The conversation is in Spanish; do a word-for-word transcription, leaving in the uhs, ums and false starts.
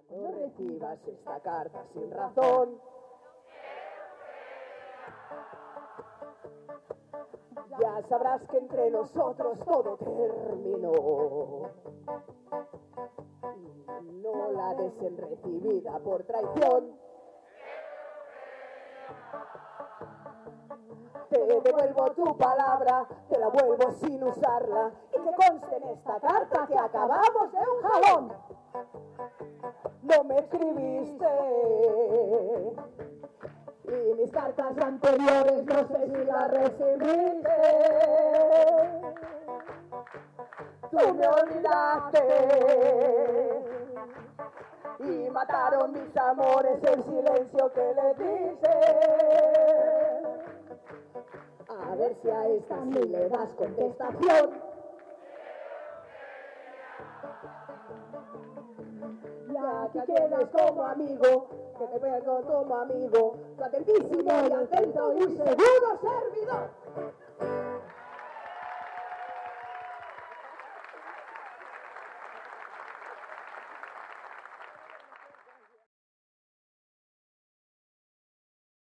No recibas esta carta sin razón. Ya sabrás que entre nosotros todo terminó. No la des en recibida por traición. Te devuelvo tu palabra, te la vuelvo sin usarla. Y que conste en esta carta que acabamos de un jalón. No me escribiste. Y mis cartas anteriores no sé si las recibiste. Tú me olvidaste. Y mataron mis amores el silencio que le diste. A ver si a esta sí le das contestación. Ya que quedas como amigo, que te veo como amigo, tu atentísimo y atento y seguro servidor.